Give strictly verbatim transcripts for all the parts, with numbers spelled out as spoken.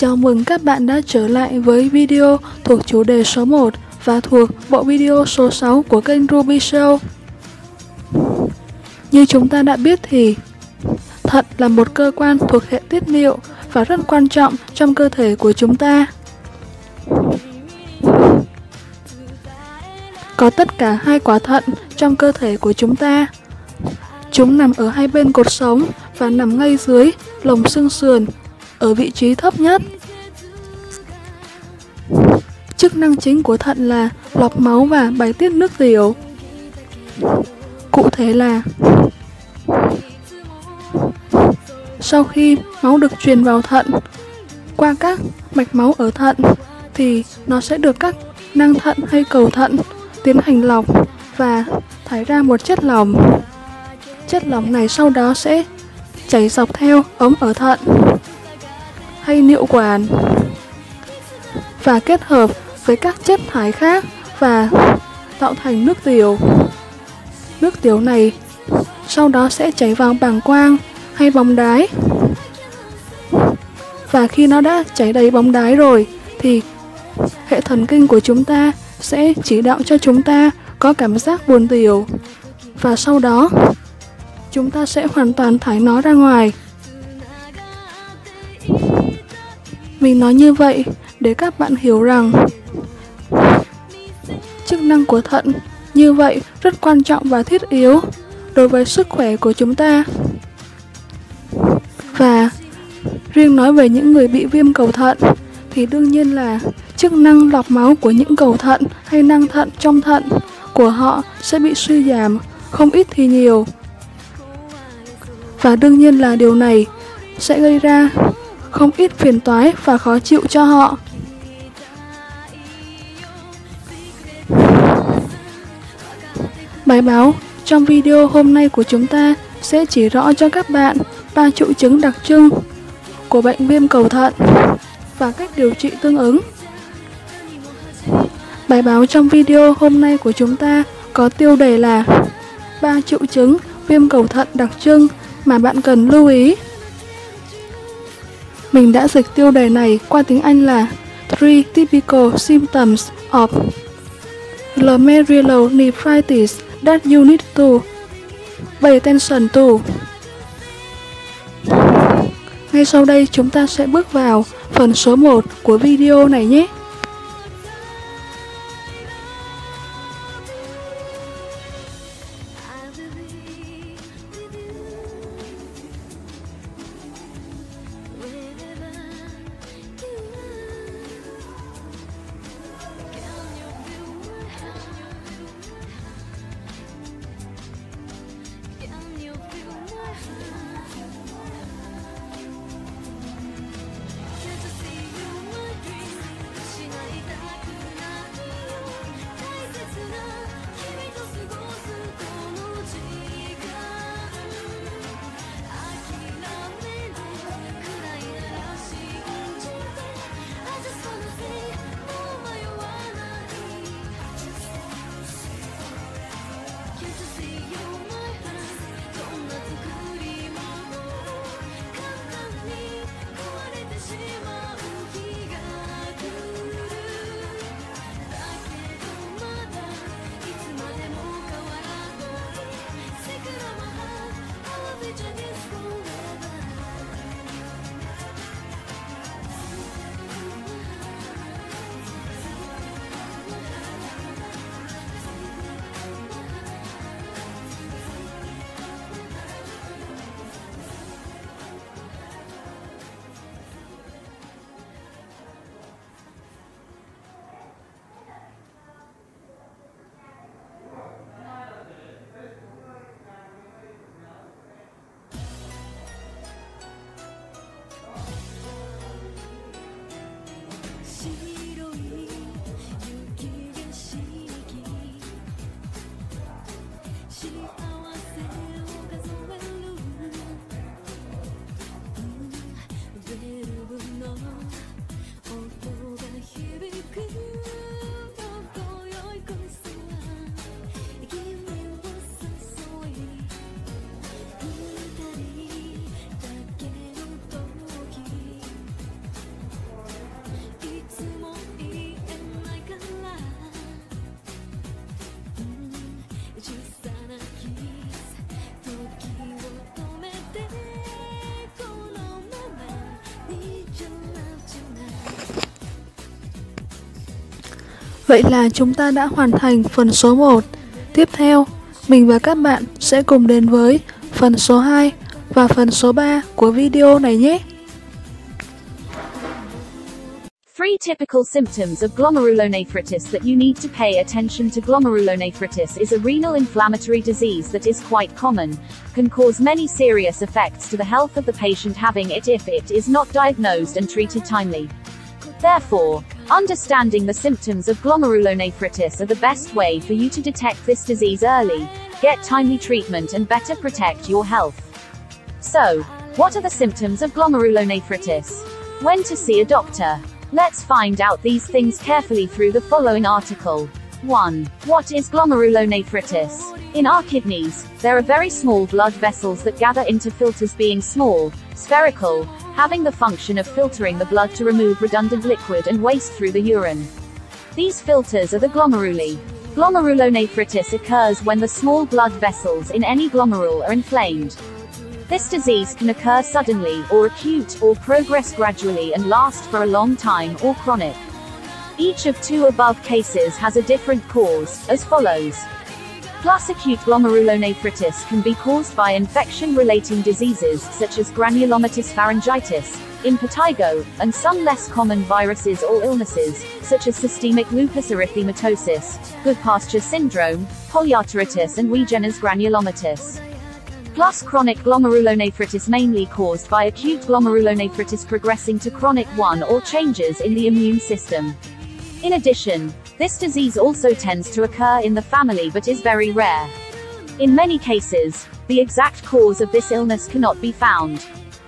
Chào mừng các bạn đã trở lại với video thuộc chủ đề số một và thuộc bộ video số sáu của kênh Ruby Show. Như chúng ta đã biết thì thận là một cơ quan thuộc hệ tiết niệu và rất quan trọng trong cơ thể của chúng ta. Có tất cả hai quả thận trong cơ thể của chúng ta. Chúng nằm ở hai bên cột sống và nằm ngay dưới lồng xương sườn ở vị trí thấp nhất. Chức năng chính của thận là lọc máu và bài tiết nước tiểu. Cụ thể là sau khi máu được truyền vào thận qua các mạch máu ở thận thì nó sẽ được các nang thận hay cầu thận tiến hành lọc và thải ra một chất lỏng. Chất lỏng này sau đó sẽ chảy dọc theo ống ở thận hay niệu quản và kết hợp với các chất thải khác và tạo thành nước tiểu. Nước tiểu này sau đó sẽ chảy vào bàng quang hay bóng đái. Và khi nó đã chảy đầy bóng đái rồi thì hệ thần kinh của chúng ta sẽ chỉ đạo cho chúng ta có cảm giác buồn tiểu. Và sau đó chúng ta sẽ hoàn toàn thải nó ra ngoài. Mình nói như vậy để các bạn hiểu rằng chức năng của thận như vậy rất quan trọng và thiết yếu đối với sức khỏe của chúng ta. Và riêng nói về những người bị viêm cầu thận thì đương nhiên là chức năng lọc máu của những cầu thận hay nang thận trong thận của họ sẽ bị suy giảm, không ít thì nhiều. Và đương nhiên là điều này sẽ gây ra không ít phiền toái và khó chịu cho họ. Bài báo trong video hôm nay của chúng ta sẽ chỉ rõ cho các bạn ba triệu chứng đặc trưng của bệnh viêm cầu thận và cách điều trị tương ứng. Bài báo trong video hôm nay của chúng ta có tiêu đề là ba triệu chứng viêm cầu thận đặc trưng mà bạn cần lưu ý. Mình đã dịch tiêu đề này qua tiếng Anh là Three Typical Symptoms of Glomerulonephritis that you need to pay attention to. Ngay sau đây chúng ta sẽ bước vào phần số một của video này nhé. Vậy là chúng ta đã hoàn thành phần số một. Tiếp theo, mình và các bạn sẽ cùng đến với phần số hai và phần số ba của video này nhé. Three typical symptoms of glomerulonephritis that you need to pay attention to. Glomerulonephritis is a renal inflammatory disease that is quite common, can cause many serious effects to the health of the patient having it if it is not diagnosed and treated timely. Therefore, understanding the symptoms of glomerulonephritis are the best way for you to detect this disease early, get timely treatment and better protect your health. So, what are the symptoms of glomerulonephritis? When to see a doctor? Let's find out these things carefully through the following article. one. What is glomerulonephritis? In our kidneys, there are very small blood vessels that gather into filters, being small, spherical, having the function of filtering the blood to remove redundant liquid and waste through the urine. These filters are the glomeruli. Glomerulonephritis occurs when the small blood vessels in any glomerule are inflamed. This disease can occur suddenly, or acute, or progress gradually and last for a long time, or chronic. Each of two above cases has a different cause, as follows. Plus, acute glomerulonephritis can be caused by infection-relating diseases such as granulomatous pharyngitis, impetigo, and some less common viruses or illnesses, such as systemic lupus erythematosus, Goodpasture syndrome, polyarteritis and Wegener's granulomatous. Plus, chronic glomerulonephritis mainly caused by acute glomerulonephritis progressing to chronic one or changes in the immune system. In addition, this disease also tends to occur in the family but is very rare. In many cases, the exact cause of this illness cannot be found.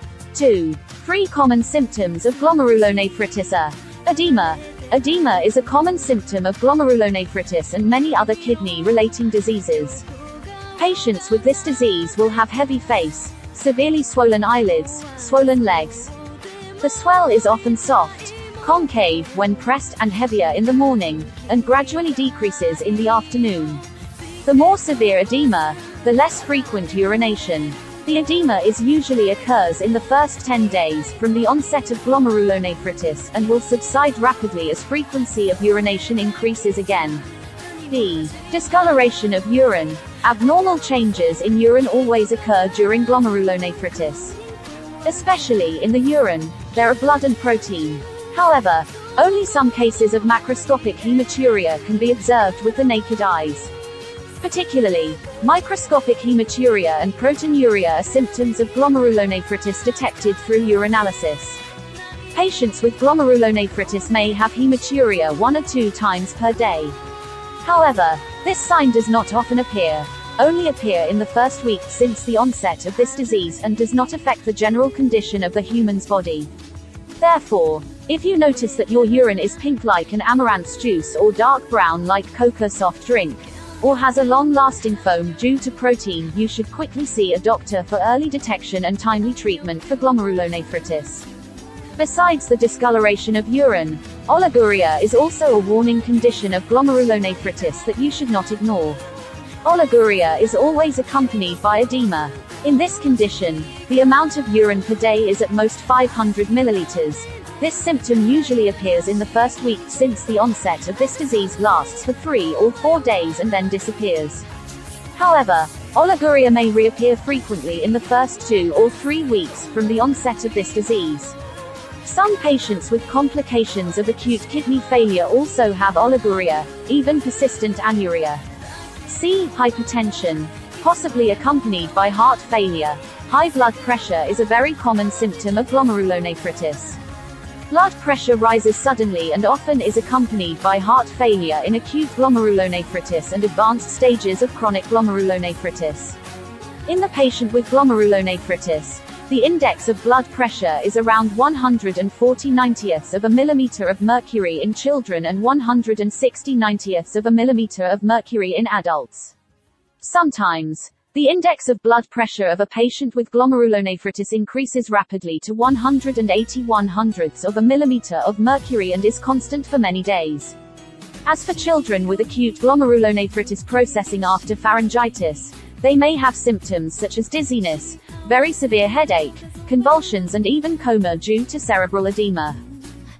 two. Three common symptoms of glomerulonephritis are edema. Edema is a common symptom of glomerulonephritis and many other kidney-relating diseases. Patients with this disease will have heavy face, severely swollen eyelids, swollen legs. The swell is often soft, concave when pressed and heavier in the morning, and gradually decreases in the afternoon. The more severe edema, the less frequent urination. The edema is usually occurs in the first ten days from the onset of glomerulonephritis and will subside rapidly as frequency of urination increases again. D. Discoloration of urine. Abnormal changes in urine always occur during glomerulonephritis. Especially in the urine, there are blood and protein. However, only some cases of macroscopic hematuria can be observed with the naked eyes. Particularly, microscopic hematuria and proteinuria are symptoms of glomerulonephritis detected through urinalysis. Patients with glomerulonephritis may have hematuria one or two times per day. However, this sign does not often appear, only appear in the first week since the onset of this disease and does not affect the general condition of the human's body. Therefore, if you notice that your urine is pink like an amaranth juice or dark brown like Coca soft drink, or has a long-lasting foam due to protein, you should quickly see a doctor for early detection and timely treatment for glomerulonephritis. Besides the discoloration of urine, oliguria is also a warning condition of glomerulonephritis that you should not ignore. Oliguria is always accompanied by edema. In this condition, the amount of urine per day is at most five hundred milliliters. This symptom usually appears in the first week since the onset of this disease lasts for three or four days and then disappears. However, oliguria may reappear frequently in the first two or three weeks from the onset of this disease. Some patients with complications of acute kidney failure also have oliguria, even persistent anuria. C. Hypertension, possibly accompanied by heart failure. High blood pressure is a very common symptom of glomerulonephritis. Blood pressure rises suddenly and often is accompanied by heart failure in acute glomerulonephritis and advanced stages of chronic glomerulonephritis. In the patient with glomerulonephritis, the index of blood pressure is around one hundred forty ninetieths of a millimeter of mercury in children and one hundred sixty ninetieths of a millimeter of mercury in adults. Sometimes, the index of blood pressure of a patient with glomerulonephritis increases rapidly to one hundred eighty-one hundredths of a millimeter of mercury and is constant for many days. As for children with acute glomerulonephritis processing after pharyngitis, they may have symptoms such as dizziness, very severe headache, convulsions and even coma due to cerebral edema.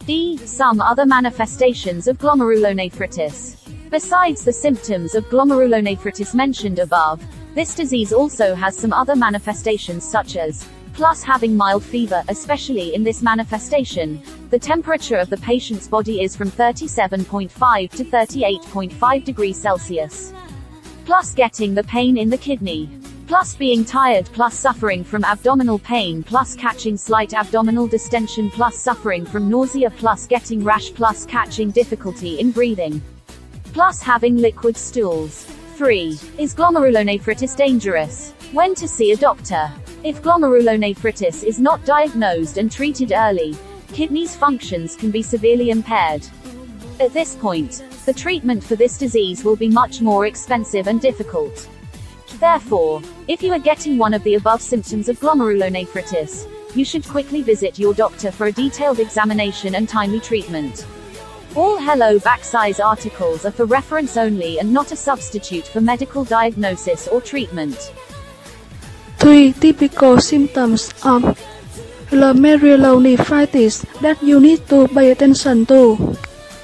D. Some other manifestations of glomerulonephritis. Besides the symptoms of glomerulonephritis mentioned above, this disease also has some other manifestations such as plus having mild fever. Especially in this manifestation, the temperature of the patient's body is from thirty-seven point five to thirty-eight point five degrees Celsius. Plus getting the pain in the kidney. Plus being tired, plus suffering from abdominal pain, plus catching slight abdominal distension, plus suffering from nausea, plus getting rash, plus catching difficulty in breathing. Plus having liquid stools. three. Is glomerulonephritis dangerous? When to see a doctor? If glomerulonephritis is not diagnosed and treated early, kidneys' functions can be severely impaired. At this point, the treatment for this disease will be much more expensive and difficult. Therefore, if you are getting one of the above symptoms of glomerulonephritis, you should quickly visit your doctor for a detailed examination and timely treatment. All Hello Backsize articles are for reference only and not a substitute for medical diagnosis or treatment. three. Typical symptoms of glomerulonephritis that you need to pay attention to.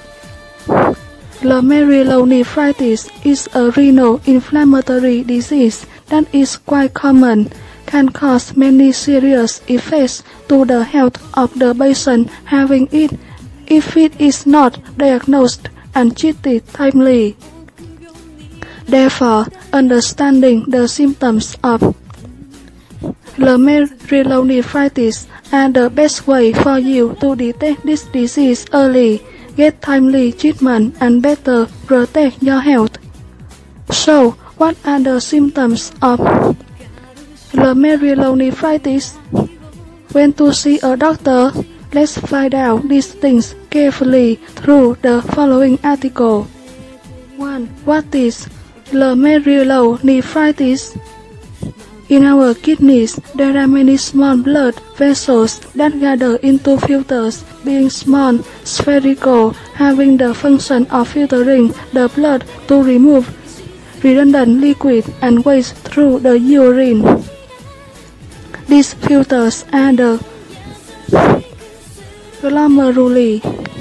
Glomerulonephritis is a renal inflammatory disease that is quite common, can cause many serious effects to the health of the patient having it if it is not diagnosed and treated timely. Therefore, understanding the symptoms of glomerulonephritis are the best way for you to detect this disease early, get timely treatment, and better protect your health. So, what are the symptoms of glomerulonephritis? When to see a doctor? Let's find out these things carefully through the following article. one. What is glomerulonephritis? In our kidneys, there are many small blood vessels that gather into filters, being small, spherical, having the function of filtering the blood to remove redundant liquid and waste through the urine. These filters are the glomeruli.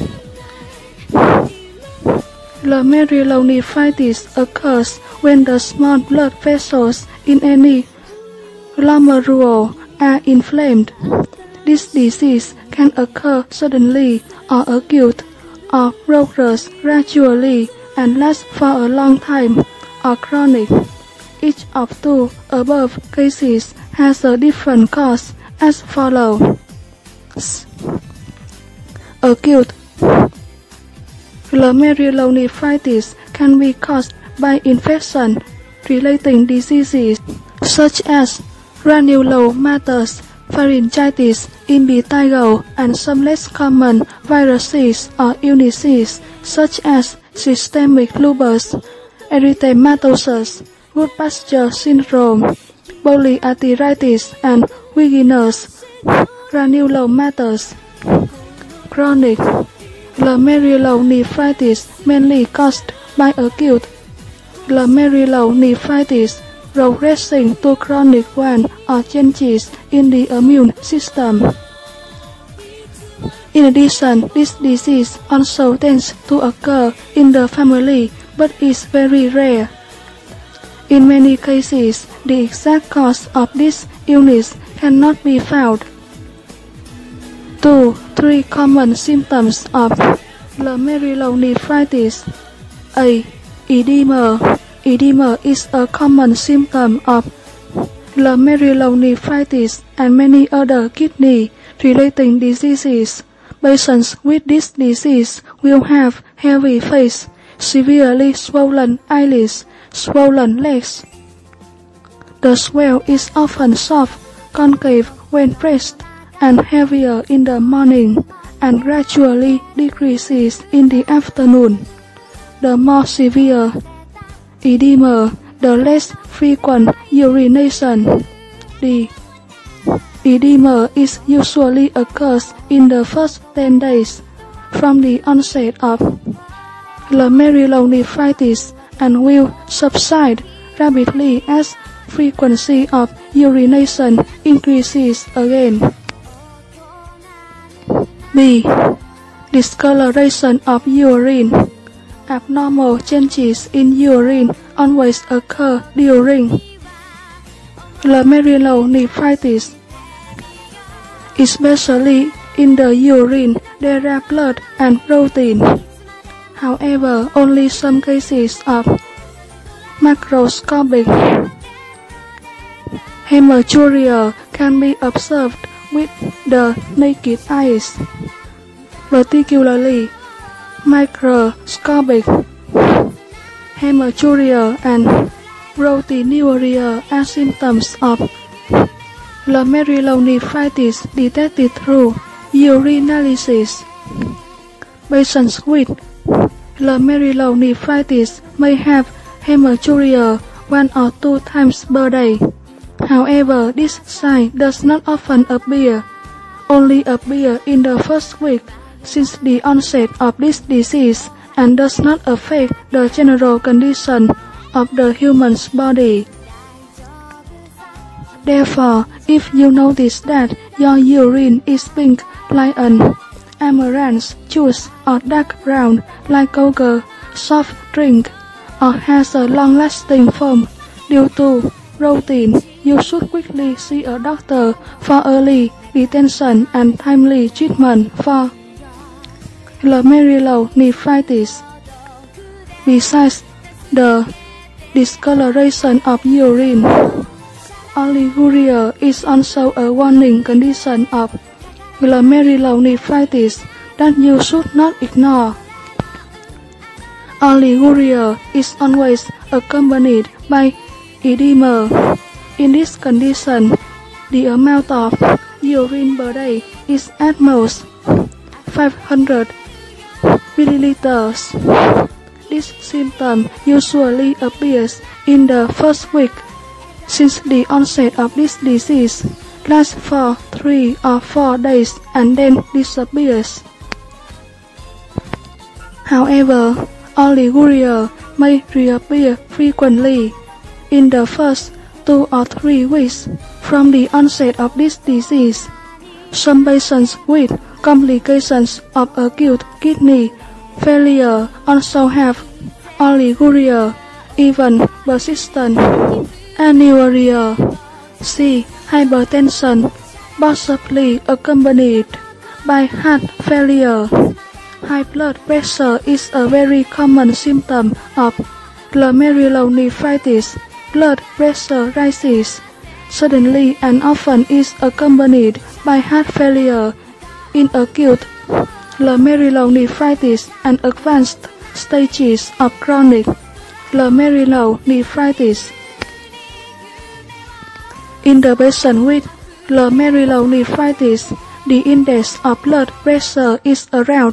Glomerulonephritis occurs when the small blood vessels in any glomerule are inflamed. This disease can occur suddenly or acute, or progress gradually and last for a long time, or chronic. Each of two above cases has a different cause as follows. Acute glomerulonephritis can be caused by infection-related diseases such as granulomatous pharyngitis, impetigo, and some less common viruses or illnesses such as systemic lupus, erythematosus, Goodpasture syndrome, polyarteritis, and Wegener's granulomatous. Chronic glomerulonephritis mainly caused by acute glomerulonephritis progressing to chronic one or changes in the immune system. In addition, this disease also tends to occur in the family but is very rare. In many cases, the exact cause of this illness cannot be found. two. Three common symptoms of glomerulonephritis. A. Edema. Edema is a common symptom of glomerulonephritis and many other kidney-related diseases. Patients with this disease will have heavy face, severely swollen eyelids, swollen legs. The swell is often soft, concave when pressed, and heavier in the morning, and gradually decreases in the afternoon. The more severe edema, the less frequent urination. The edema is usually occurs in the first ten days from the onset of glomerulonephritis and will subside rapidly as frequency of urination increases again. B. Discoloration of urine. Abnormal changes in urine always occur during glomerulonephritis. Especially in the urine, there are blood and protein. However, only some cases of macroscopic hematuria can be observed with the naked eyes. Particularly, microscopic hematuria and proteinuria are symptoms of glomerulonephritis detected through urinalysis. Patients with glomerulonephritis may have hematuria one or two times per day. However, this sign does not often appear, only appear in the first week since the onset of this disease and does not affect the general condition of the human's body. Therefore, if you notice that your urine is pink like an amaranth juice or dark brown like Coca soft drink or has a long-lasting foam due to protein, you should quickly see a doctor for early detection and timely treatment for glomerulonephritis. Besides the discoloration of urine, oliguria is also a warning condition of glomerulonephritis that you should not ignore. Oliguria is always accompanied by edema. In this condition, the amount of urine per day is at most five hundred milliliters. This symptom usually appears in the first week since the onset of this disease, lasts for three or four days and then disappears. However, oliguria may reappear frequently in the first two or three weeks from the onset of this disease. Some patients with complications of acute kidney failure also have oliguria, even persistent anuria. C. Hypertension, possibly accompanied by heart failure. High blood pressure is a very common symptom of glomerulonephritis. Blood pressure rises suddenly and often is accompanied by heart failure in acute glomerulonephritis and advanced stages of chronic glomerulonephritis. In the patient with glomerulonephritis, the index of blood pressure is around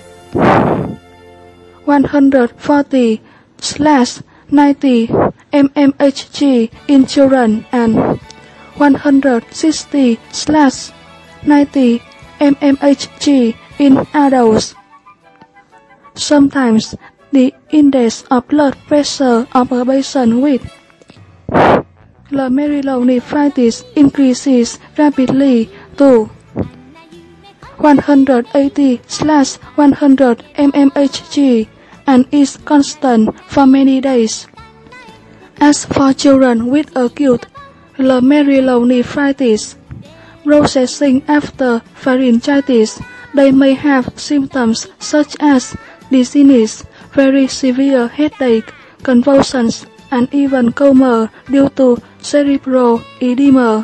one hundred forty slash ninety mmHg in children and one hundred sixty slash ninety mmHg in adults. Sometimes the index of blood pressure of a patient with glomerulonephritis increases rapidly to one hundred eighty slash one hundred mmHg and is constant for many days. As for children with acute glomerulonephritis processing after pharyngitis, they may have symptoms such as dizziness, very severe headache, convulsions, and even coma due to cerebral edema.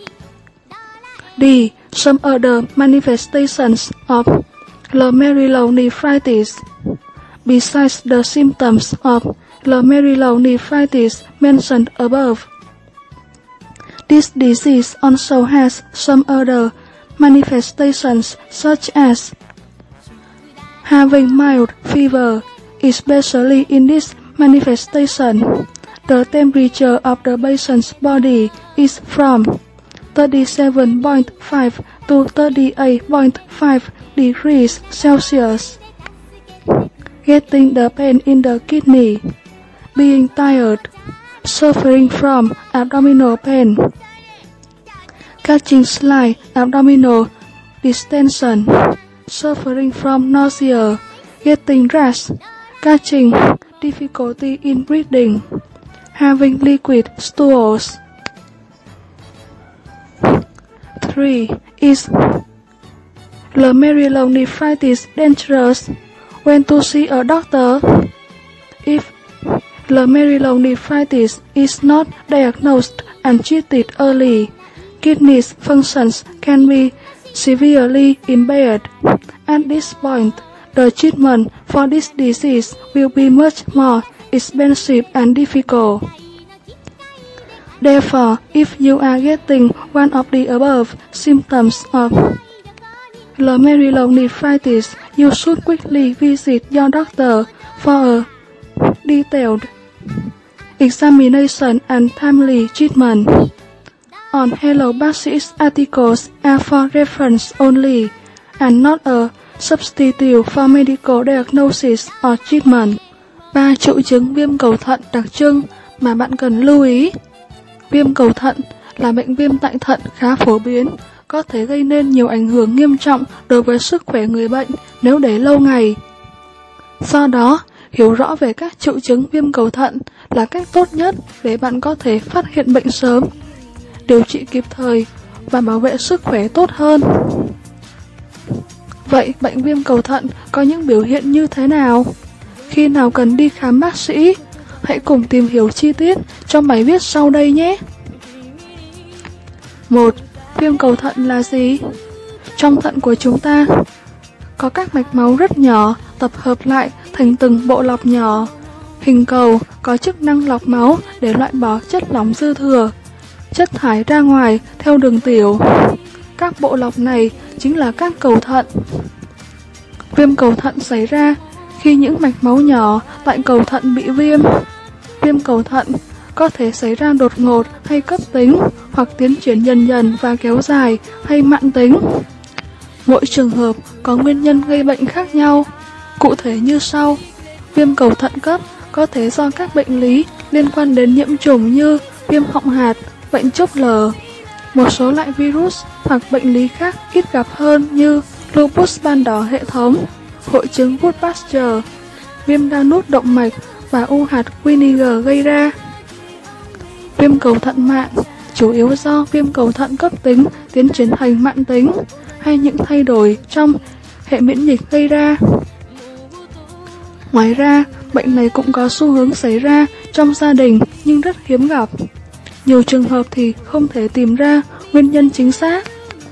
D. Some other manifestations of glomerulonephritis. Besides the symptoms of glomerulonephritis mentioned above, this disease also has some other manifestations such as having mild fever. Especially in this manifestation, the temperature of the patient's body is from thirty-seven point five to thirty-eight point five degrees Celsius. Getting the pain in the kidney, being tired, suffering from abdominal pain, catching slight abdominal distension, suffering from nausea, getting rash, catching, difficulty in breathing, having liquid stools. three. Is glomerulonephritis dangerous? When to see a doctor? If glomerulonephritis is not diagnosed and treated early, kidney functions can be severely impaired. At this point, the treatment for this disease will be much more expensive and difficult. Therefore, if you are getting one of the above symptoms of glomerulonephritis, you should quickly visit your doctor for a detailed examination and timely treatment. On Hello Basics articles are for reference only and not a substitute for medical diagnosis or treatment. Ba triệu chứng viêm cầu thận đặc trưng mà bạn cần lưu ý. Viêm cầu thận là bệnh viêm tại thận khá phổ biến, có thể gây nên nhiều ảnh hưởng nghiêm trọng đối với sức khỏe người bệnh nếu để lâu ngày. Do đó, hiểu rõ về các triệu chứng viêm cầu thận là cách tốt nhất để bạn có thể phát hiện bệnh sớm, điều trị kịp thời và bảo vệ sức khỏe tốt hơn. Vậy bệnh viêm cầu thận có những biểu hiện như thế nào? Khi nào cần đi khám bác sĩ? Hãy cùng tìm hiểu chi tiết trong bài viết sau đây nhé! một. Viêm cầu thận là gì? Trong thận của chúng ta có các mạch máu rất nhỏ tập hợp lại thành từng bộ lọc nhỏ, hình cầu có chức năng lọc máu để loại bỏ chất lỏng dư thừa, chất thải ra ngoài theo đường tiểu. Các bộ lọc này chính là các cầu thận. Viêm cầu thận xảy ra khi những mạch máu nhỏ tại cầu thận bị viêm. Viêm cầu thận có thể xảy ra đột ngột hay cấp tính, hoặc tiến triển dần dần và kéo dài hay mãn tính. Mỗi trường hợp có nguyên nhân gây bệnh khác nhau, cụ thể như sau. Viêm cầu thận cấp có thể do các bệnh lý liên quan đến nhiễm trùng như viêm họng hạt, bệnh chốc lở, một số loại virus hoặc bệnh lý khác ít gặp hơn như lupus ban đỏ hệ thống, hội chứng Wood Pasteur, viêm đa nút động mạch và u hạt Wiener gây ra. Viêm cầu thận mạn chủ yếu do viêm cầu thận cấp tính tiến triển thành mãn tính hay những thay đổi trong hệ miễn dịch gây ra. Ngoài ra, bệnh này cũng có xu hướng xảy ra trong gia đình nhưng rất hiếm gặp. Nhiều trường hợp thì không thể tìm ra nguyên nhân chính xác.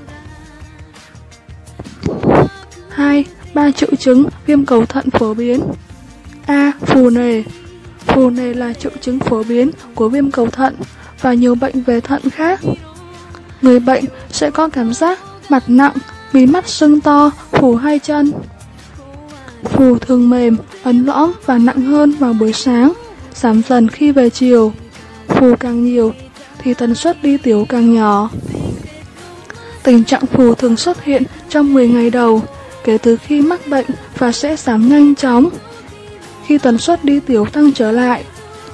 hai. Ba triệu chứng viêm cầu thận phổ biến. A. Phù nề. Phù nề là triệu chứng phổ biến của viêm cầu thận và nhiều bệnh về thận khác. Người bệnh sẽ có cảm giác mặt nặng, mí mắt sưng to, phù hai chân. Phù thường mềm, ấn lõm và nặng hơn vào buổi sáng, giảm dần khi về chiều. Phù càng nhiều thì tần suất đi tiểu càng nhỏ. Tình trạng phù thường xuất hiện trong mười ngày đầu kể từ khi mắc bệnh và sẽ giảm nhanh chóng khi tần suất đi tiểu tăng trở lại.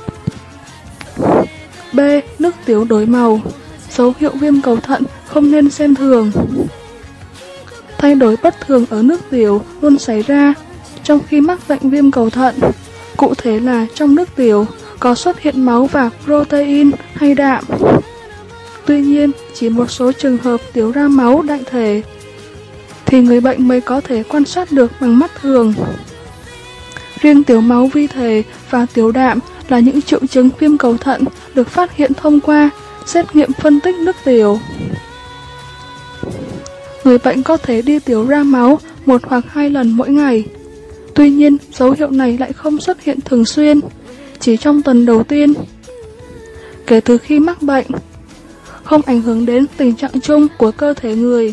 B. Nước tiểu đổi màu. Dấu hiệu viêm cầu thận không nên xem thường. Thay đổi bất thường ở nước tiểu luôn xảy ra trong khi mắc bệnh viêm cầu thận. Cụ thể là trong nước tiểu có xuất hiện máu và protein hay đạm. Tuy nhiên, chỉ một số trường hợp tiểu ra máu đại thể thì người bệnh mới có thể quan sát được bằng mắt thường. Riêng tiểu máu vi thể và tiểu đạm là những triệu chứng viêm cầu thận được phát hiện thông qua xét nghiệm phân tích nước tiểu. Người bệnh có thể đi tiểu ra máu một hoặc hai lần mỗi ngày. Tuy nhiên, dấu hiệu này lại không xuất hiện thường xuyên, chỉ trong tuần đầu tiên kể từ khi mắc bệnh, không ảnh hưởng đến tình trạng chung của cơ thể người.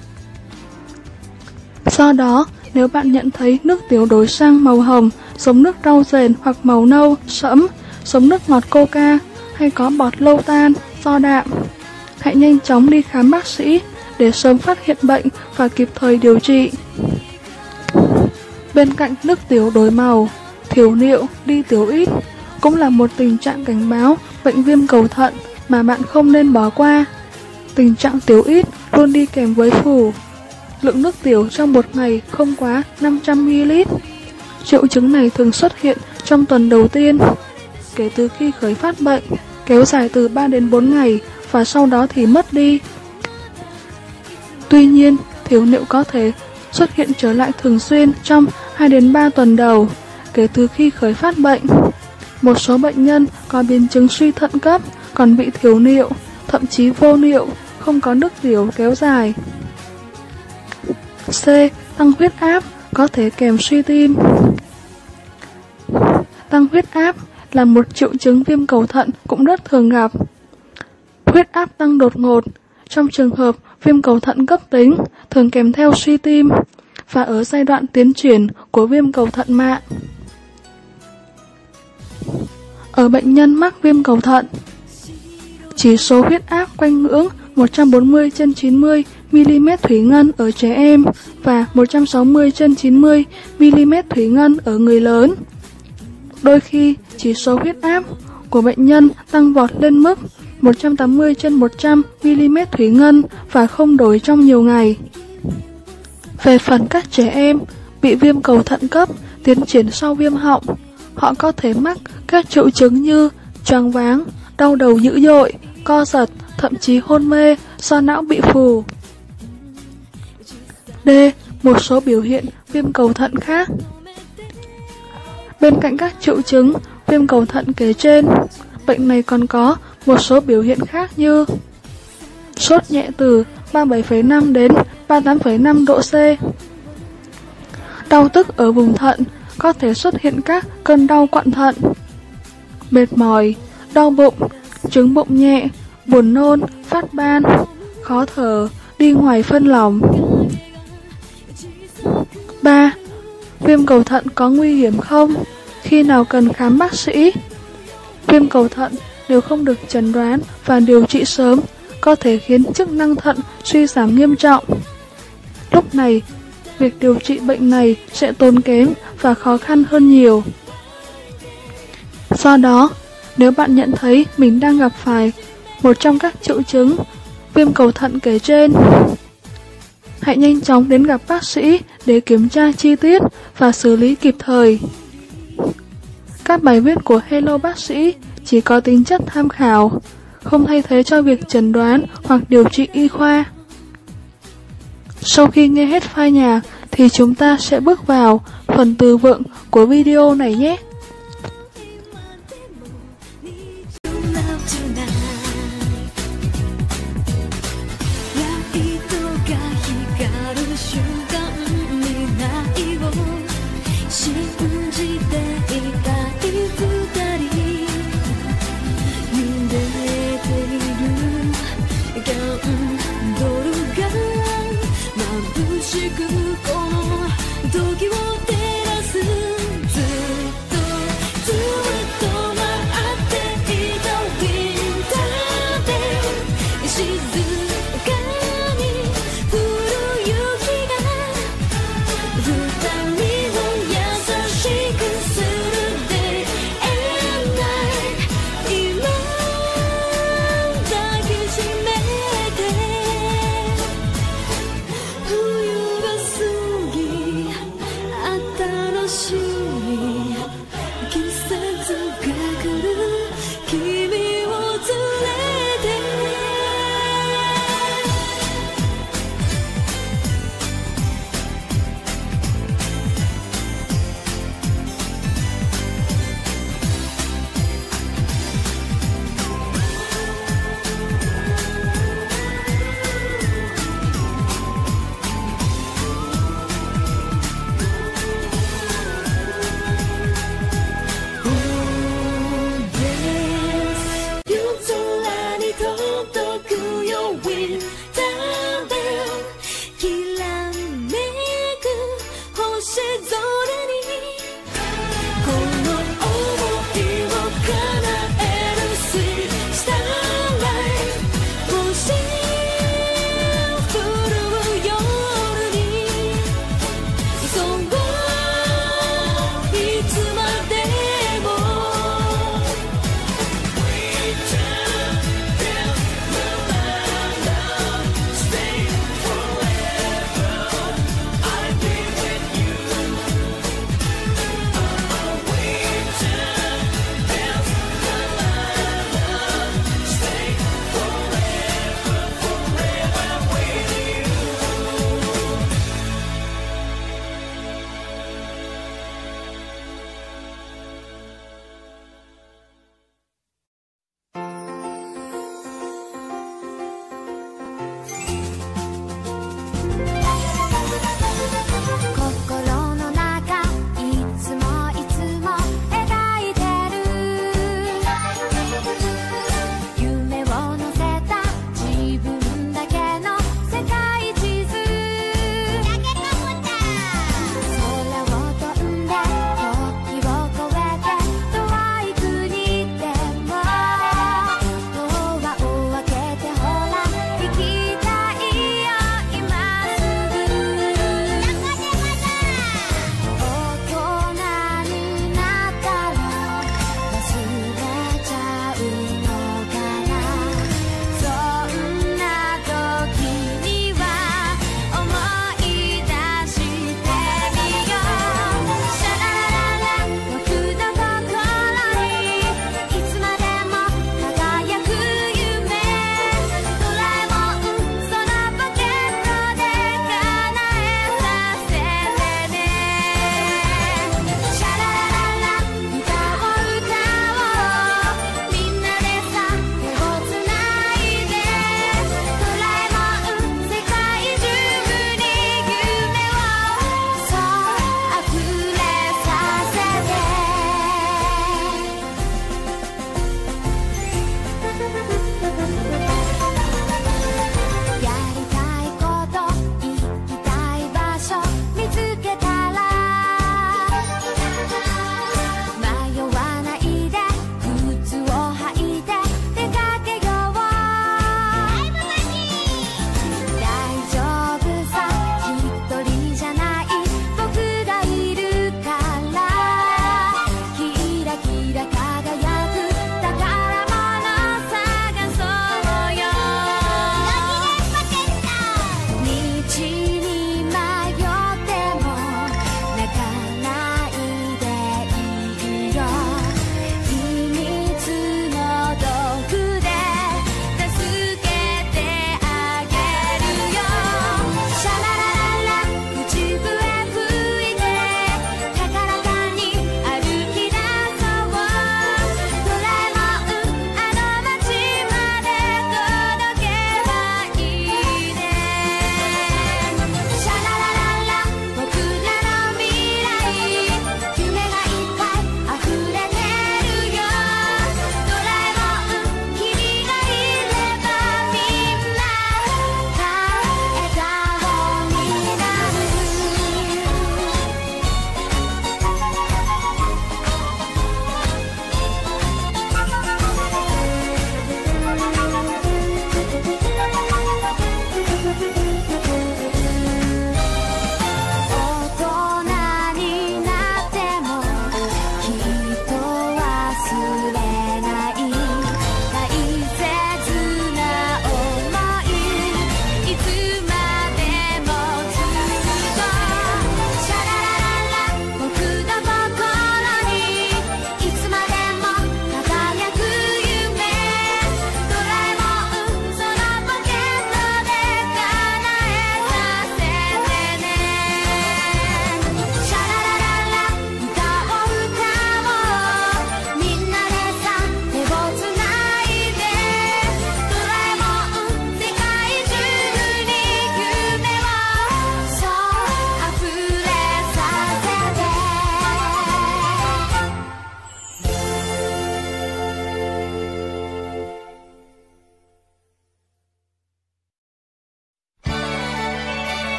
Do đó, nếu bạn nhận thấy nước tiểu đổi sang màu hồng, giống nước rau dền hoặc màu nâu, sẫm, giống nước ngọt coca hay có bọt lâu tan do đạm, hãy nhanh chóng đi khám bác sĩ để sớm phát hiện bệnh và kịp thời điều trị. Bên cạnh nước tiểu đổi màu, thiểu niệu, đi tiểu ít cũng là một tình trạng cảnh báo bệnh viêm cầu thận mà bạn không nên bỏ qua. Tình trạng tiểu ít luôn đi kèm với phù. lượng nước tiểu trong một ngày không quá năm trăm mi li lít. Triệu chứng này thường xuất hiện trong tuần đầu tiên kể từ khi khởi phát bệnh, kéo dài từ ba đến bốn ngày và sau đó thì mất đi. Tuy nhiên, thiếu niệu có thể xuất hiện trở lại thường xuyên trong hai đến ba tuần đầu kể từ khi khởi phát bệnh. Một số bệnh nhân có biến chứng suy thận cấp còn bị thiếu niệu, thậm chí vô niệu, không có nước tiểu kéo dài. C. Tăng huyết áp có thể kèm suy tim. Tăng huyết áp là một triệu chứng viêm cầu thận cũng rất thường gặp. Huyết áp tăng đột ngột trong trường hợp viêm cầu thận cấp tính thường kèm theo suy tim và ở giai đoạn tiến triển của viêm cầu thận mạn. Ở bệnh nhân mắc viêm cầu thận, chỉ số huyết áp quanh ngưỡng một trăm bốn mươi trên chín mươi mi li mét thủy ngân ở trẻ em và một trăm sáu mươi trên chín mươi mi li mét thủy ngân ở người lớn. Đôi khi, chỉ số huyết áp của bệnh nhân tăng vọt lên mức một trăm tám mươi trên một trăm mi li mét thủy ngân và không đổi trong nhiều ngày. Về phần các trẻ em bị viêm cầu thận cấp tiến triển sau viêm họng, họ có thể mắc các triệu chứng như choáng váng, đau đầu dữ dội, co giật, thậm chí hôn mê do não bị phù. D. Một số biểu hiện viêm cầu thận khác. Bên cạnh các triệu chứng viêm cầu thận kể trên, bệnh này còn có một số biểu hiện khác như sốt nhẹ từ ba mươi bảy phẩy năm đến ba mươi tám phẩy năm độ C. Đau tức ở vùng thận, có thể xuất hiện các cơn đau quặn thận. Mệt mỏi, đau bụng, chứng bụng nhẹ, buồn nôn, phát ban, khó thở, đi ngoài phân lỏng. ba. Viêm cầu thận có nguy hiểm không? Khi nào cần khám bác sĩ? Viêm cầu thận nếu không được chẩn đoán và điều trị sớm có thể khiến chức năng thận suy giảm nghiêm trọng. Lúc này, việc điều trị bệnh này sẽ tốn kém và khó khăn hơn nhiều. Do đó, nếu bạn nhận thấy mình đang gặp phải một trong các triệu chứng viêm cầu thận kể trên, hãy nhanh chóng đến gặp bác sĩ để kiểm tra chi tiết và xử lý kịp thời. Các bài viết của Hello Bác sĩ chỉ có tính chất tham khảo, không thay thế cho việc chẩn đoán hoặc điều trị y khoa. Sau khi nghe hết file nhạc thì chúng ta sẽ bước vào phần từ vựng của video này nhé.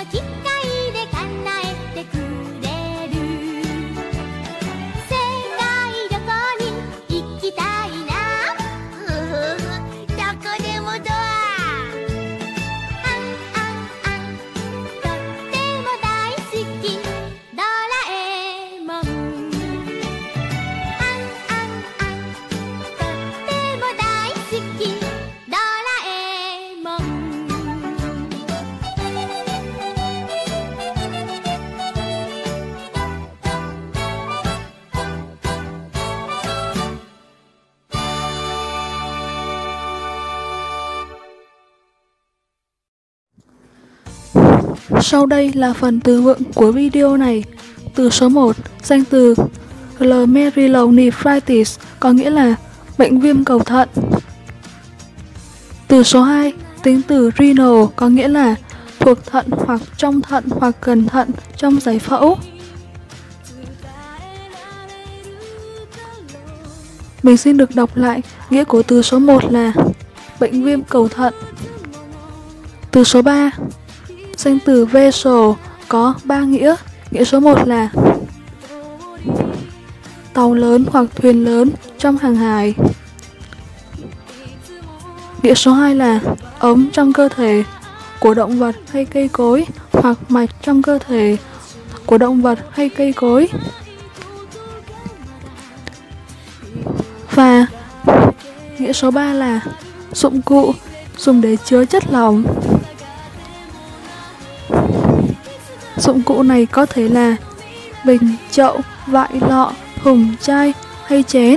Sau đây là phần từ vựng của video này. Từ số một, danh từ glomerulonephritis có nghĩa là bệnh viêm cầu thận. Từ số hai, tính từ renal có nghĩa là thuộc thận hoặc trong thận hoặc gần thận trong giải phẫu. Mình xin được đọc lại nghĩa của từ số một là bệnh viêm cầu thận. Từ số ba, danh từ vessel có ba nghĩa. Nghĩa số một là tàu lớn hoặc thuyền lớn trong hàng hải. Nghĩa số hai là ống trong cơ thể của động vật hay cây cối hoặc mạch trong cơ thể của động vật hay cây cối. Và nghĩa số ba là dụng cụ dùng để chứa chất lỏng. Dụng cụ này có thể là bình, chậu, vại, lọ, thùng, chai hay chén.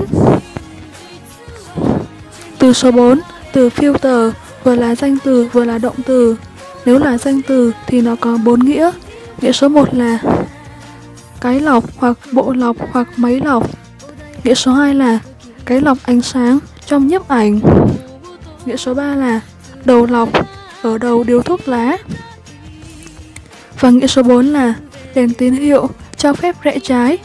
Từ số bốn, từ filter vừa là danh từ vừa là động từ. Nếu là danh từ thì nó có bốn nghĩa. Nghĩa số một là cái lọc hoặc bộ lọc hoặc máy lọc. Nghĩa số hai là cái lọc ánh sáng trong nhiếp ảnh. Nghĩa số ba là đầu lọc ở đầu điếu thuốc lá. Và nghĩa số bốn là đèn tín hiệu cho phép rẽ trái.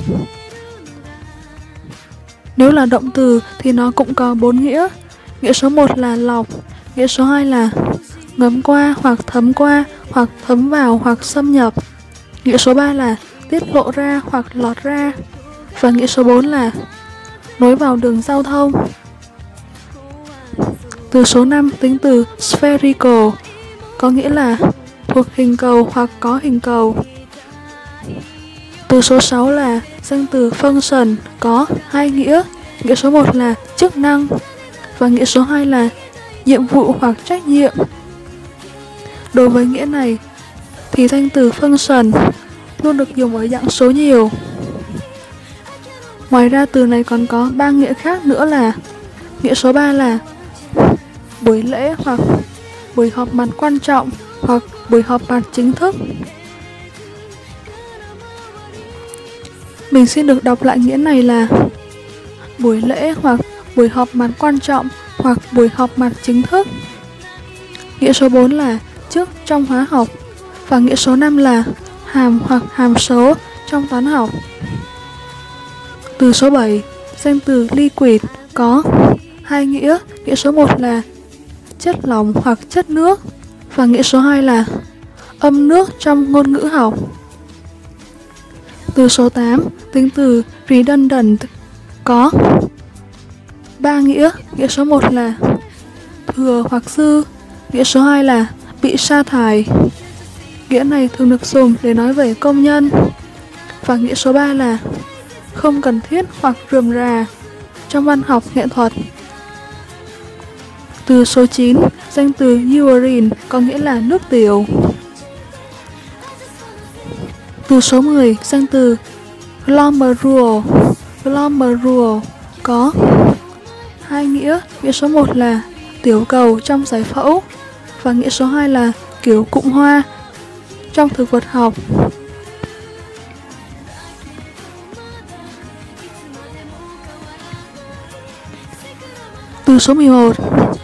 Nếu là động từ thì nó cũng có bốn nghĩa. Nghĩa số một là lọc. Nghĩa số hai là ngấm qua hoặc thấm qua hoặc thấm vào hoặc xâm nhập. Nghĩa số ba là tiết lộ ra hoặc lọt ra. Và nghĩa số bốn là nối vào đường giao thông. Từ số năm, tính từ spherical có nghĩa là thuộc hình cầu hoặc có hình cầu. Từ số sáu là danh từ function có hai nghĩa. Nghĩa số một là chức năng và nghĩa số hai là nhiệm vụ hoặc trách nhiệm. Đối với nghĩa này thì danh từ function luôn được dùng ở dạng số nhiều. Ngoài ra từ này còn có ba nghĩa khác nữa là nghĩa số ba là buổi lễ hoặc buổi họp mặt quan trọng hoặc buổi họp mặt chính thức. Mình xin được đọc lại nghĩa này là buổi lễ hoặc buổi họp mặt quan trọng hoặc buổi họp mặt chính thức. Nghĩa số bốn là chức trong hóa học và nghĩa số năm là hàm hoặc hàm số trong toán học. Từ số bảy, danh từ liquid có hai nghĩa. Nghĩa số một là chất lỏng hoặc chất nước và nghĩa số hai là âm nước trong ngôn ngữ học. Từ số tám, tính từ redundant có ba nghĩa. Nghĩa số một là thừa hoặc dư. Nghĩa số hai là bị sa thải. Nghĩa này thường được dùng để nói về công nhân. Và nghĩa số ba là không cần thiết hoặc rườm rà trong văn học nghệ thuật. Từ số chín, danh từ urine có nghĩa là nước tiểu. Từ số mười, danh từ glomerule glomerule có hai nghĩa. Nghĩa số một là tiểu cầu trong giải phẫu và nghĩa số hai là kiểu cụm hoa trong thực vật học. Từ số mười một,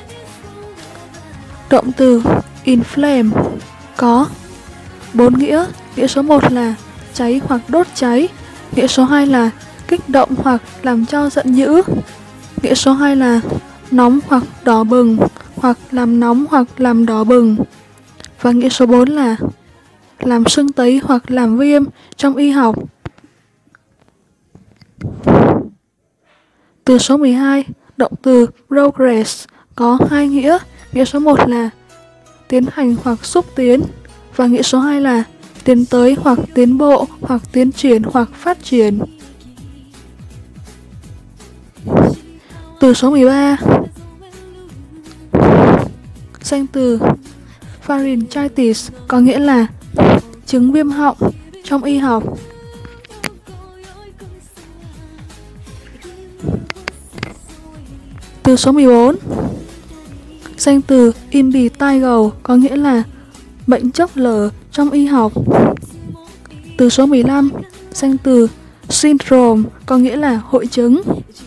động từ inflame có bốn nghĩa. Nghĩa số một là cháy hoặc đốt cháy. Nghĩa số hai là kích động hoặc làm cho giận dữ. Nghĩa số hai là nóng hoặc đỏ bừng hoặc làm nóng hoặc làm đỏ bừng. Và nghĩa số bốn là làm sưng tấy hoặc làm viêm trong y học. Từ số mười hai, động từ progress có hai nghĩa. Nghĩa số một là tiến hành hoặc xúc tiến, và nghĩa số hai là tiến tới hoặc tiến bộ hoặc tiến triển hoặc phát triển. Từ số mười ba, danh từ pharyngitis có nghĩa là chứng viêm họng trong y học. Từ số mười bốn, danh từ impetigo có nghĩa là bệnh chốc lở trong y học. Từ số mười lăm, danh từ syndrome có nghĩa là hội chứng.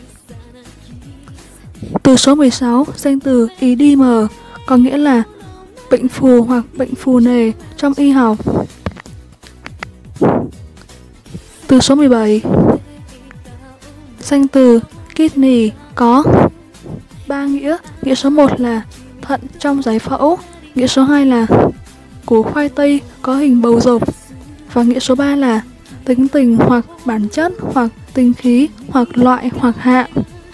Từ số mười sáu, danh từ edema có nghĩa là bệnh phù hoặc bệnh phù nề trong y học. Từ số mười bảy, danh từ kidney có ba nghĩa. Nghĩa số một là thận trong giải phẫu, nghĩa số hai là củ khoai tây có hình bầu dục, và nghĩa số ba là tính tình hoặc bản chất hoặc tính khí hoặc loại hoặc hạng.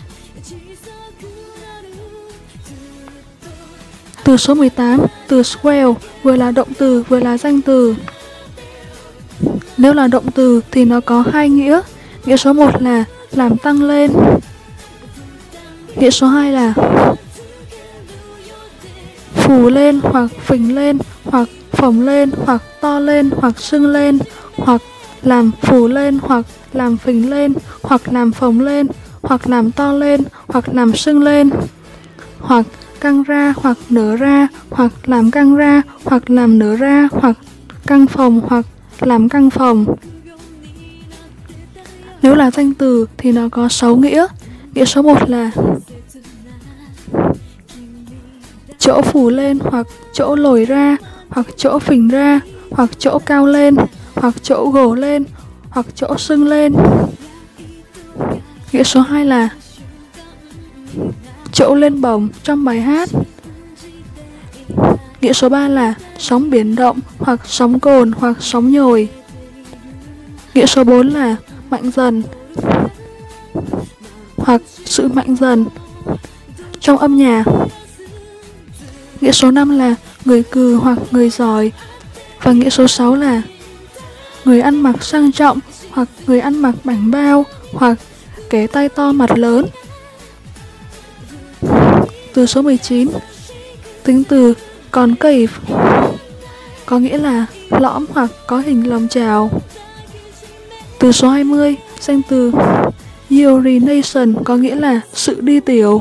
Từ số mười tám, từ swell vừa là động từ vừa là danh từ. Nếu là động từ thì nó có hai nghĩa. Nghĩa số một là làm tăng lên, nghĩa số hai là phù lên hoặc phình lên hoặc phồng lên hoặc to lên hoặc sưng lên, hoặc làm phù lên hoặc làm phình lên hoặc làm phồng lên hoặc làm to lên hoặc làm sưng lên, hoặc căng ra hoặc nở ra hoặc làm căng ra hoặc làm nở ra hoặc căng phồng hoặc làm căng phồng. Nếu là danh từ thì nó có sáu nghĩa. Nghĩa số một là chỗ phù lên hoặc chỗ lồi ra hoặc chỗ phình ra hoặc chỗ cao lên hoặc chỗ gồ lên hoặc chỗ sưng lên. Nghĩa số hai là chỗ lên bổng trong bài hát. Nghĩa số ba là sóng biển động hoặc sóng cồn hoặc sóng nhồi. Nghĩa số bốn là mạnh dần hoặc sự mạnh dần trong âm nhạc. Nghĩa số năm là người cừ hoặc người giỏi. Và nghĩa số sáu là người ăn mặc sang trọng hoặc người ăn mặc bảnh bao hoặc kẻ tay to mặt lớn. Từ số mười chín, tính từ concave có nghĩa là lõm hoặc có hình lồng chào. Từ số hai mươi, danh từ urination có nghĩa là sự đi tiểu.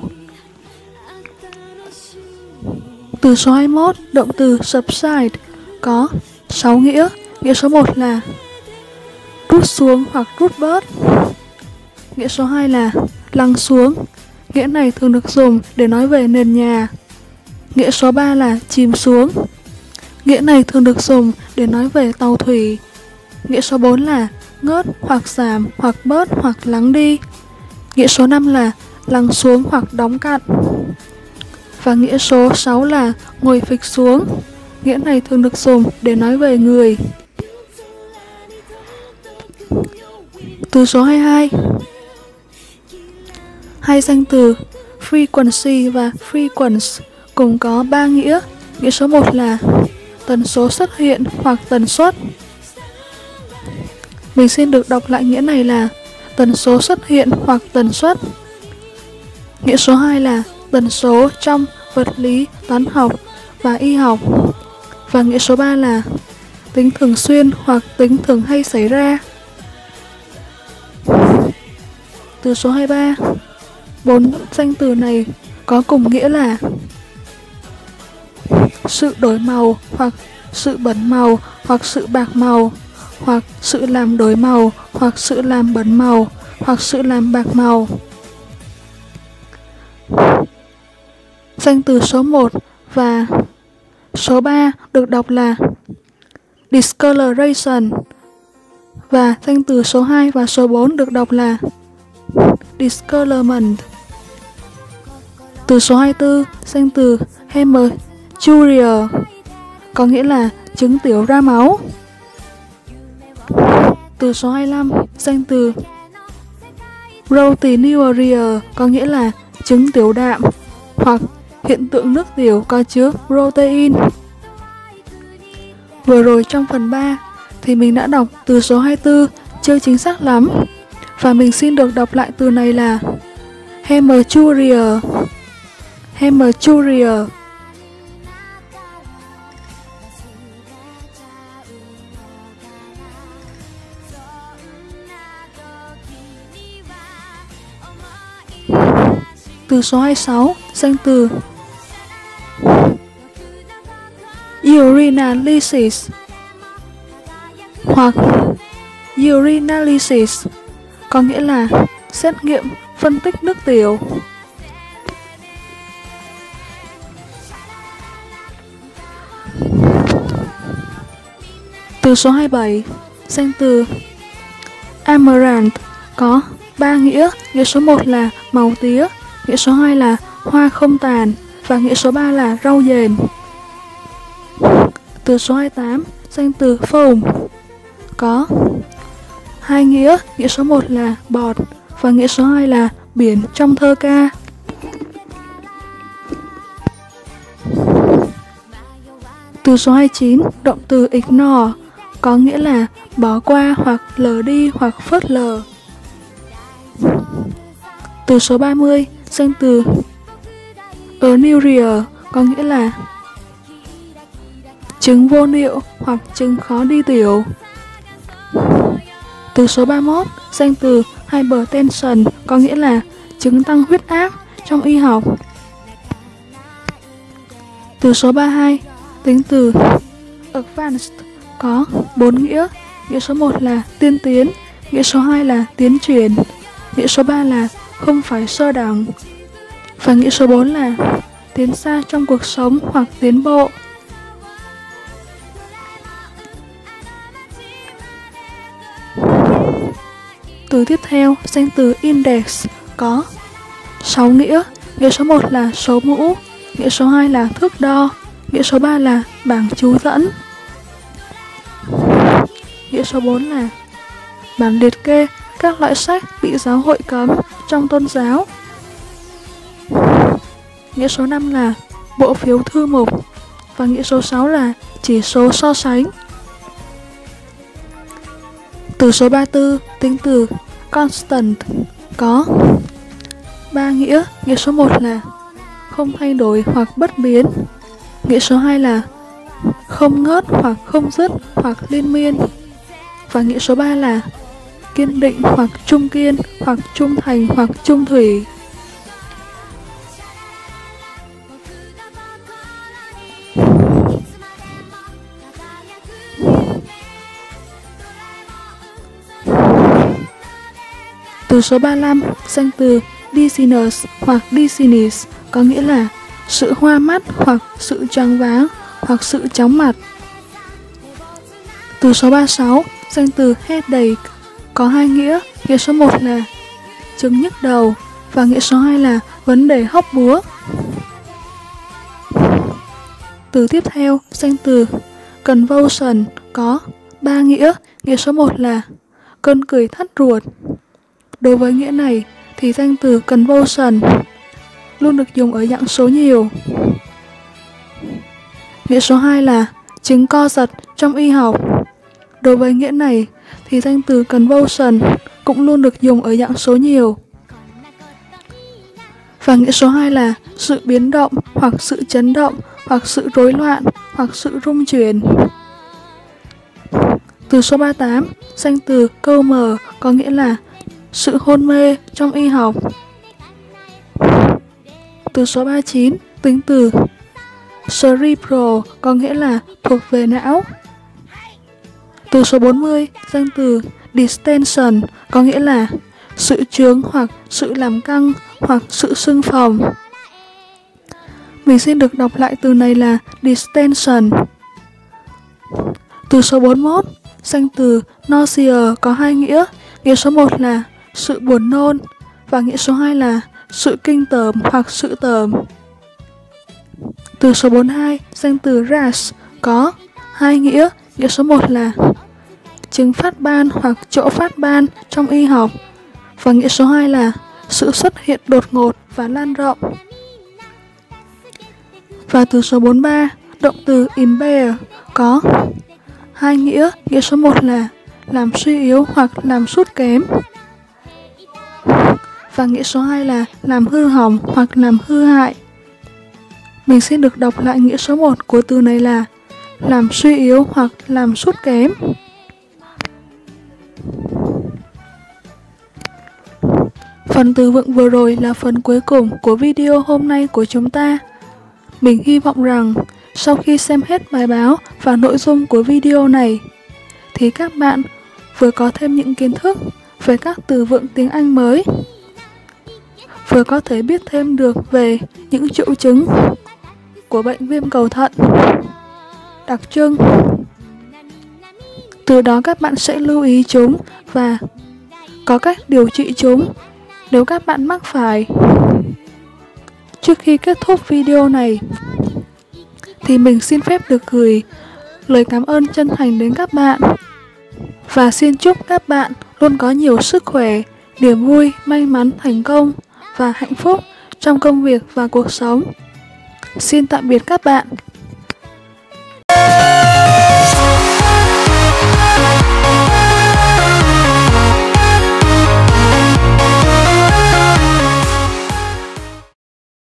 Từ số hai mươi mốt, động từ subside có sáu nghĩa. Nghĩa số một là rút xuống hoặc rút bớt. Nghĩa số hai là lắng xuống. Nghĩa này thường được dùng để nói về nền nhà. Nghĩa số ba là chìm xuống. Nghĩa này thường được dùng để nói về tàu thủy. Nghĩa số bốn là ngớt hoặc giảm hoặc bớt hoặc lắng đi. Nghĩa số năm là lắng xuống hoặc đóng cặn. Và nghĩa số sáu là ngồi phịch xuống. Nghĩa này thường được dùng để nói về người. Từ số hai mươi hai, hai danh từ frequency và frequence cùng có ba nghĩa. Nghĩa số một là tần số xuất hiện hoặc tần suất. Mình xin được đọc lại nghĩa này là tần số xuất hiện hoặc tần suất. Nghĩa số hai là tần số trong vật lý, toán học và y học. Và nghĩa số ba là tính thường xuyên hoặc tính thường hay xảy ra. Từ số hai mươi ba, bốn danh từ này có cùng nghĩa là sự đổi màu hoặc sự bẩn màu hoặc sự bạc màu, hoặc sự làm đổi màu hoặc sự làm bẩn màu hoặc sự làm bạc màu. Danh từ số một và số ba được đọc là discoloration, và danh từ số hai và số bốn được đọc là discolorment. Từ số hai mươi tư, danh từ hematuria có nghĩa là chứng tiểu ra máu. Từ số hai mươi lăm, danh từ proteinuria có nghĩa là trứng tiểu đạm hoặc hiện tượng nước tiểu có chứa protein. Vừa rồi trong phần ba thì mình đã đọc từ số hai mươi tư chưa chính xác lắm, và mình xin được đọc lại từ này là hematuria. Hematuria. Từ số hai mươi sáu, danh từ urinalysis hoặc urinalysis có nghĩa là xét nghiệm phân tích nước tiểu. Từ số hai mươi bảy, danh từ amaranth có ba nghĩa. Nghĩa số một là màu tía, nghĩa số hai là hoa không tàn và nghĩa số ba là rau dền. Từ số hai mươi tám, danh từ foam có hai nghĩa. Nghĩa số một là bọt và nghĩa số hai là biển trong thơ ca. Từ số hai mươi chín, động từ ignore có nghĩa là bỏ qua hoặc lờ đi hoặc phớt lờ. Từ số ba mươi, danh từ anuria có nghĩa là chứng vô niệu hoặc chứng khó đi tiểu. Từ số ba mươi mốt, danh từ hypertension có nghĩa là chứng tăng huyết áp trong y học. Từ số ba mươi hai, tính từ advanced có bốn nghĩa. Nghĩa số một là tiên tiến, nghĩa số hai là tiến triển, nghĩa số ba là không phải sơ đẳng và nghĩa số bốn là tiến xa trong cuộc sống hoặc tiến bộ. Từ tiếp theo, danh từ index có sáu nghĩa. Nghĩa số một là số mũ, nghĩa số hai là thước đo, nghĩa số ba là bảng chú dẫn, nghĩa số bốn là bản liệt kê các loại sách bị giáo hội cấm trong tôn giáo, nghĩa số năm là bộ phiếu thư mục và nghĩa số sáu là chỉ số so sánh. Từ số ba mươi tư, tính từ constant có ba nghĩa. Nghĩa số một là không thay đổi hoặc bất biến, nghĩa số hai là không ngớt hoặc không dứt hoặc liên miên và nghĩa số ba là kiên định hoặc trung kiên hoặc trung thành hoặc trung thủy. Từ số ba mươi lăm, danh từ dizziness hoặc dizziness có nghĩa là sự hoa mắt hoặc sự choáng váng hoặc sự chóng mặt. Từ số ba mươi sáu, danh từ headache có hai nghĩa. Nghĩa số một là chứng nhức đầu và nghĩa số hai là vấn đề hóc búa. Từ tiếp theo, danh từ convulsion có ba nghĩa. Nghĩa số một là cơn cười thắt ruột. Đối với nghĩa này thì danh từ convulsion luôn được dùng ở dạng số nhiều. Nghĩa số hai là chứng co giật trong y học. Đối với nghĩa này thì danh từ convulsion cũng luôn được dùng ở dạng số nhiều. Và nghĩa số hai là sự biến động hoặc sự chấn động hoặc sự rối loạn hoặc sự rung chuyển. Từ số ba mươi tám, danh từ câu mờ có nghĩa là sự hôn mê trong y học. Từ số ba mươi chín, tính từ cerebral có nghĩa là thuộc về não. Từ số bốn mươi, danh từ distension có nghĩa là sự chướng hoặc sự làm căng hoặc sự sưng phồng. Mình xin được đọc lại từ này là distension. Từ số bốn mươi mốt, danh từ nausea có hai nghĩa. Nghĩa số một là sự buồn nôn và nghĩa số hai là sự kinh tởm hoặc sự tởm. Từ số bốn mươi hai, danh từ rash có hai nghĩa. Nghĩa số một là chứng phát ban hoặc chỗ phát ban trong y học. Và nghĩa số hai là sự xuất hiện đột ngột và lan rộng. Và từ số bốn mươi ba, động từ impair có hai nghĩa. Nghĩa số một là làm suy yếu hoặc làm sút kém. Và nghĩa số hai là làm hư hỏng hoặc làm hư hại. Mình xin được đọc lại nghĩa số một của từ này là làm suy yếu hoặc làm sút kém. Phần từ vựng vừa rồi là phần cuối cùng của video hôm nay của chúng ta. Mình hy vọng rằng sau khi xem hết bài báo và nội dung của video này thì các bạn vừa có thêm những kiến thức về các từ vựng tiếng Anh mới, vừa có thể biết thêm được về những triệu chứng của bệnh viêm cầu thận đặc trưng. Từ đó các bạn sẽ lưu ý chúng và có cách điều trị chúng nếu các bạn mắc phải. Trước khi kết thúc video này thì mình xin phép được gửi lời cảm ơn chân thành đến các bạn và xin chúc các bạn luôn có nhiều sức khỏe, niềm vui, may mắn, thành công và hạnh phúc trong công việc và cuộc sống. Xin tạm biệt các bạn.